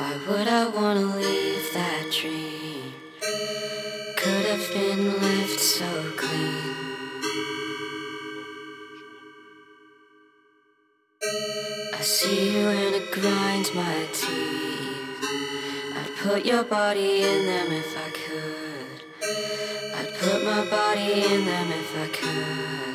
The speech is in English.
Why would I wanna leave that dream? Could have been left so clean. I see you and it grinds my teeth. I'd put your body in them if I could. I'd put my body in them if I could.